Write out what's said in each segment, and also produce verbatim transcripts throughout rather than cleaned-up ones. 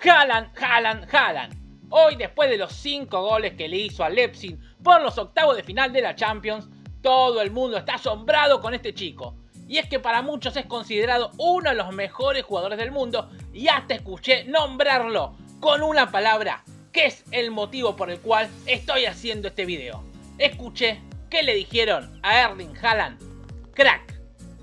Haaland, Haaland, Haaland. Hoy, después de los cinco goles que le hizo a Leipzig por los octavos de final de la Champions, todo el mundo está asombrado con este chico. Y es que para muchos es considerado uno de los mejores jugadores del mundo y hasta escuché nombrarlo con una palabra, que es el motivo por el cual estoy haciendo este video. Escuché que le dijeron a Erling Haaland, crack.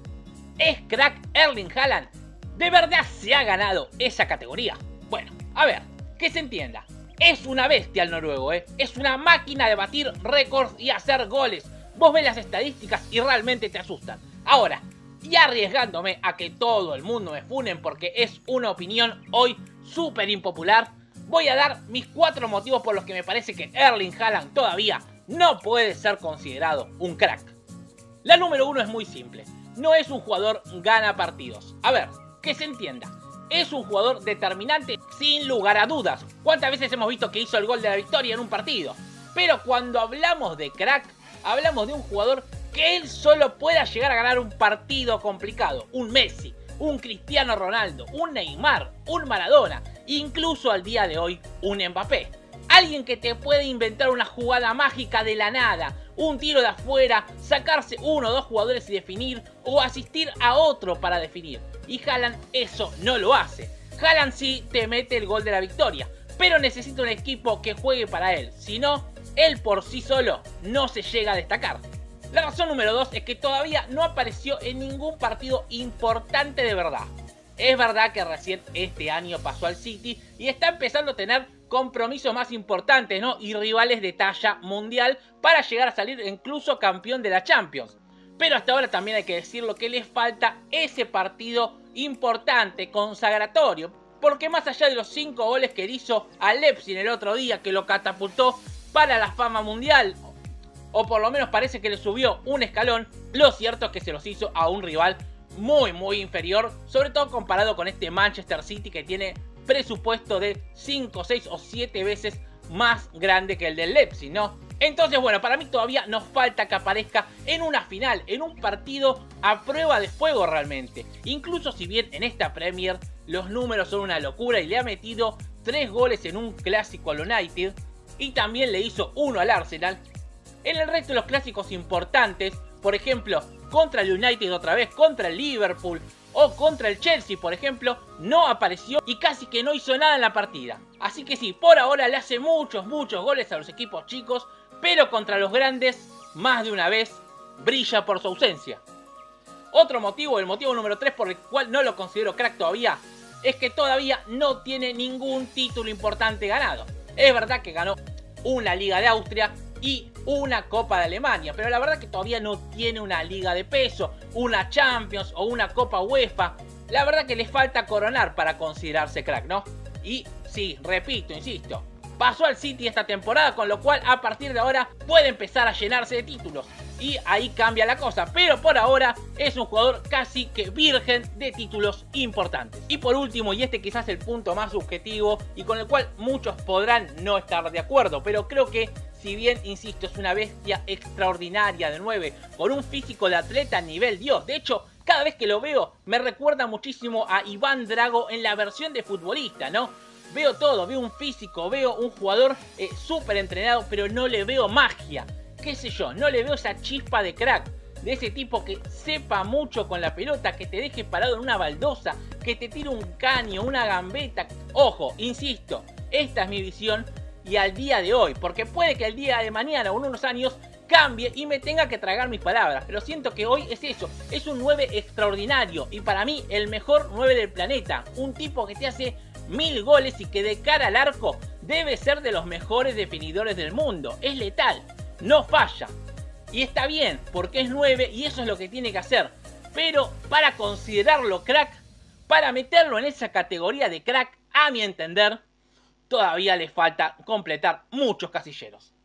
¿Es crack Erling Haaland? ¿De verdad se ha ganado esa categoría? Bueno, a ver, que se entienda. Es una bestia el noruego, ¿eh? Es una máquina de batir récords y hacer goles. Vos ves las estadísticas y realmente te asustan. Ahora, y arriesgándome a que todo el mundo me funen porque es una opinión hoy súper impopular, voy a dar mis cuatro motivos por los que me parece que Erling Haaland todavía no puede ser considerado un crack. La número uno es muy simple. No es un jugador gana partidos. A ver, que se entienda. Es un jugador determinante sin lugar a dudas. ¿Cuántas veces hemos visto que hizo el gol de la victoria en un partido? Pero cuando hablamos de crack, hablamos de un jugador que él solo pueda llegar a ganar un partido complicado. Un Messi, un Cristiano Ronaldo, un Neymar, un Maradona, incluso al día de hoy un Mbappé. Alguien que te puede inventar una jugada mágica de la nada, un tiro de afuera, sacarse uno o dos jugadores y definir, o asistir a otro para definir. Y Haaland eso no lo hace. Haaland sí te mete el gol de la victoria, pero necesita un equipo que juegue para él. Si no, él por sí solo no se llega a destacar. La razón número dos es que todavía no apareció en ningún partido importante de verdad. Es verdad que recién este año pasó al City y está empezando a tener compromisos más importantes, ¿no? Y rivales de talla mundial para llegar a salir incluso campeón de la Champions. Pero hasta ahora también hay que decirlo que les falta ese partido importante, consagratorio. Porque más allá de los cinco goles que hizo a Leipzig el otro día, que lo catapultó para la fama mundial, o por lo menos parece que le subió un escalón, lo cierto es que se los hizo a un rival muy muy inferior, sobre todo comparado con este Manchester City que tiene presupuesto de cinco, seis o siete veces más grande que el del Leipzig, ¿no? Entonces, bueno, para mí todavía nos falta que aparezca en una final, en un partido a prueba de fuego realmente. Incluso si bien en esta Premier los números son una locura y le ha metido tres goles en un clásico al United y también le hizo uno al Arsenal, en el resto de los clásicos importantes, por ejemplo, contra el United otra vez, contra el Liverpool o contra el Chelsea, por ejemplo, no apareció y casi que no hizo nada en la partida. Así que sí, por ahora le hace muchos, muchos goles a los equipos chicos, pero contra los grandes, más de una vez, brilla por su ausencia. Otro motivo, el motivo número tres por el cual no lo considero crack todavía, es que todavía no tiene ningún título importante ganado. Es verdad que ganó una Liga de Austria y una Copa de Alemania, pero la verdad que todavía no tiene una Liga de peso, una Champions o una Copa UEFA. La verdad que le falta coronar para considerarse crack, ¿no? Y sí, repito, insisto, pasó al City esta temporada, con lo cual a partir de ahora puede empezar a llenarse de títulos. Y ahí cambia la cosa, pero por ahora es un jugador casi que virgen de títulos importantes. Y por último, y este quizás el punto más subjetivo y con el cual muchos podrán no estar de acuerdo, pero creo que si bien, insisto, es una bestia extraordinaria de nueve, con un físico de atleta a nivel Dios. De hecho, cada vez que lo veo me recuerda muchísimo a Iván Drago en la versión de futbolista, ¿no? Veo todo, veo un físico, veo un jugador eh, súper entrenado, pero no le veo magia. Qué sé yo, no le veo esa chispa de crack, de ese tipo que sepa mucho con la pelota, que te deje parado en una baldosa, que te tire un caño, una gambeta. Ojo, insisto, esta es mi visión y al día de hoy, porque puede que el día de mañana o en unos años cambie y me tenga que tragar mis palabras, pero siento que hoy es eso, es un nueve extraordinario y para mí el mejor nueve del planeta, un tipo que te hace mil goles y que de cara al arco debe ser de los mejores definidores del mundo, es letal, no falla y está bien porque es nueve y eso es lo que tiene que hacer, pero para considerarlo crack, para meterlo en esa categoría de crack, a mi entender, todavía le falta completar muchos casilleros.